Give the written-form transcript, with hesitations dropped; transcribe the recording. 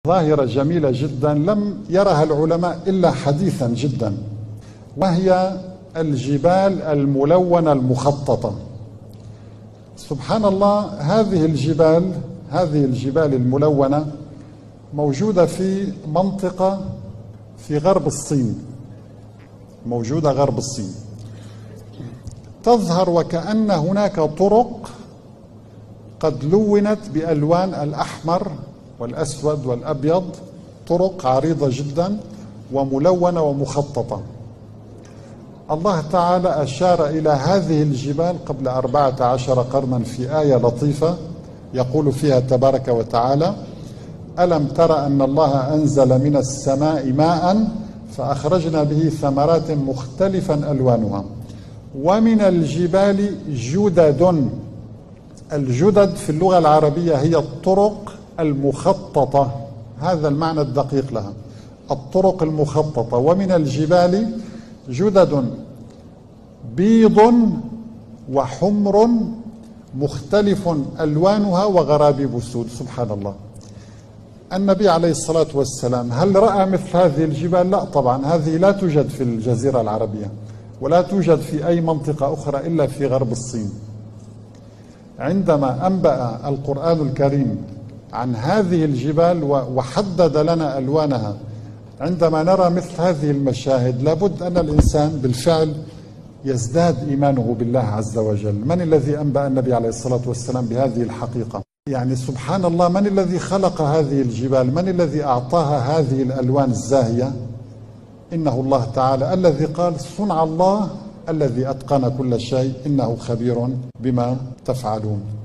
ظاهرة جميلة جدا لم يرها العلماء إلا حديثا جدا، وهي الجبال الملونة المخططة. سبحان الله، هذه الجبال الملونة موجودة في منطقة في غرب الصين، موجودة غرب الصين. تظهر وكأن هناك طرق قد لونت بألوان الأحمر والأسود والأبيض، طرق عريضة جدا وملونة ومخططة. الله تعالى أشار إلى هذه الجبال قبل 14 قرنا في آية لطيفة يقول فيها تبارك وتعالى: ألم تر أن الله أنزل من السماء ماء فأخرجنا به ثمرات مختلفا ألوانها ومن الجبال جدد. الجدد في اللغة العربية هي الطرق المخططة، هذا المعنى الدقيق لها، الطرق المخططة. ومن الجبال جدد بيض وحمر مختلف ألوانها وغرابيب سود. سبحان الله. النبي عليه الصلاة والسلام هل رأى مثل هذه الجبال؟ لا طبعا، هذه لا توجد في الجزيرة العربية ولا توجد في أي منطقة أخرى إلا في غرب الصين. عندما أنبأ القرآن الكريم عن هذه الجبال وحدد لنا ألوانها، عندما نرى مثل هذه المشاهد لابد أن الإنسان بالفعل يزداد إيمانه بالله عز وجل. من الذي أنبأ النبي عليه الصلاة والسلام بهذه الحقيقة؟ يعني سبحان الله، من الذي خلق هذه الجبال؟ من الذي أعطاها هذه الألوان الزاهية؟ إنه الله تعالى الذي قال: صنع الله الذي أتقن كل شيء إنه خبير بما تفعلون.